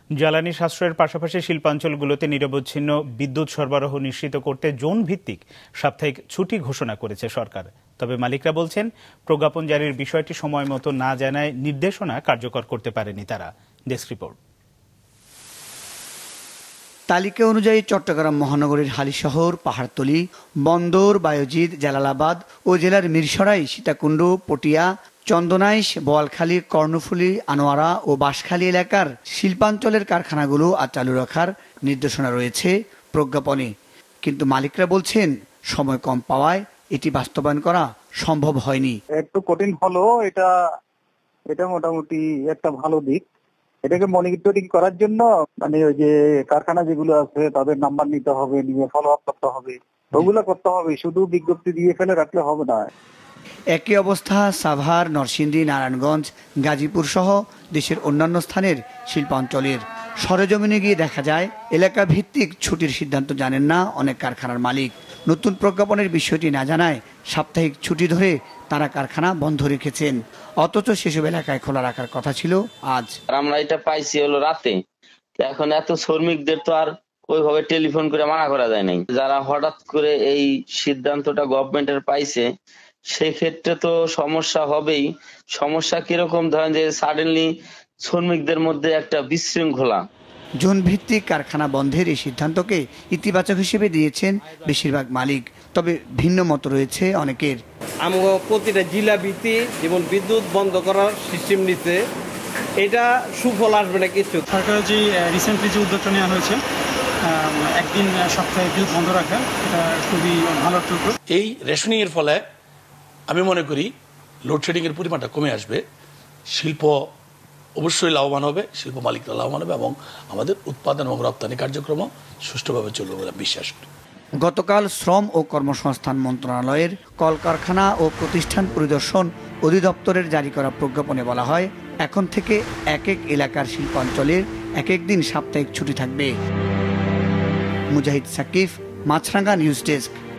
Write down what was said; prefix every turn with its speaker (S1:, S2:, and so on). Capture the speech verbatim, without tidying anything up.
S1: জ্বালানি সাশ্রয়ের পাশাপাশি শিল্পাঞ্চলগুলোতে নিরবচ্ছিন্ন বিদ্যুৎ সরবরাহ নিশ্চিত করতে জোন ভিত্তিক সাপ্তাহিক ছুটি ঘোষণা করেছে সরকার। তবে মালিকরা বলছেন, প্রজ্ঞাপন জারির বিষয়টি সময় মতো না জানায় নির্দেশনা কার্যকর করতে পারেনি তারা। Desk report.
S2: তালিকা অনুযায়ী চট্টগ্রাম মহানগরীর হালিশহর, পাহাড়তলী, বন্দর, বায়ুজিদ, জালালাবাদ ও জেলার মিরসরাই, সীতাকুণ্ড, পটিয়া, চন্দনাইশ, বোয়ালখালী, কর্ণফুলী, আনোয়ারা ও বাঁশখালী এলাকার শিল্পাঞ্চলের কারখানাগুলো আজ চালু রাখার নির্দেশনা রয়েছে প্রজ্ঞাপনে। কিন্তু মালিকরা বলছেন, সময় কম পাওয়ায় এটি বাস্তবায়ন করা সম্ভব হয়নি।
S3: একটু কঠিন হলো, এটা এটা মোটামুটি একটা ভালো দিক। এটাকে মনিটরিং করার জন্য মানে ওই যে কারখানা যেগুলো আছে তাদের নাম্বার নিতে হবে, নিয়ে ফলো আপ করতে হবে, ওগুলো করতে হবে। শুধু বিজ্ঞপ্তি দিয়ে ফেলে রাখলে হবে না।
S2: একই অবস্থা সাভার, নরসিংদী, নারায়ণগঞ্জ, গাজীপুর সহ দেশের অন্যান্য স্থানের শিল্পাঞ্চলের। সরেজমিনে গিয়ে দেখা যায়, এলাকা ভিত্তিক ছুটির সিদ্ধান্ত জানেন না অনেক কারখানার মালিক। নতুন প্রজ্ঞাপনের বিষয়টি না জানায় সাপ্তাহিক ছুটি ধরে তারা কারখানা বন্ধ রেখেছেন। অথচ সেসব এলাকায় খোলা রাখার কথা ছিল আজ।
S4: আমরা এটা পাইছি হলো রাতে। এখন এত শ্রমিকদের তো আর ওইভাবে টেলিফোন করে মানা করা যায় নাই। যারা হঠাৎ করে এই সিদ্ধান্তটা গভর্নমেন্টের পাইছে, সেক্ষেত্রে তো সমস্যা হবেই। সমস্যা কিরকম, ধরেন যে সাডেনলি শ্রমিকদের মধ্যে একটা বিশৃঙ্খলা।
S2: জোন ভিত্তিক কারখানা বন্ধের এই সিদ্ধান্তকে ইতিবাচক হিসেবে দিয়েছেন বেশিরভাগ মালিক। তবে ভিন্ন মত রয়েছে অনেকের।
S5: আমরা প্রতিটা জেলা ভিত্তিক যেমন বিদ্যুৎ বন্ধ করার সিস্টেম নিতে, এটা সুফল আসবে না কিছু।
S6: সরকারের যে রিসেন্টলি যে উদ্যোগটা নেওয়া হয়েছে, একদিন সপ্তাহে বিদ্যুৎ বন্ধ রাখা, এটা খুবই ভালো একটা উদ্যোগ।
S7: এই রেশনিং এর ফলে আমি মনে করি লোডশেডিং এর পরিমাণটা কমে আসবে, শিল্প অবশ্যই লাভবান হবে, শিল্প মালিকরা লাভবান হবে এবং আমাদের উৎপাদন এবং রপ্তানি কার্যক্রম সুষ্ঠুভাবে চলবে বলে বিশ্বাস করি।
S2: গতকাল শ্রম ও কর্মসংস্থান মন্ত্রণালয়ের কলকারখানা ও প্রতিষ্ঠান পরিদর্শন অধিদপ্তরের জারি করা প্রজ্ঞাপনে বলা হয়, এখন থেকে এক এক এলাকার শিল্পাঞ্চলের এক এক দিন সাপ্তাহিক ছুটি থাকবে। Mujahid Sakif, Maasranga news desk.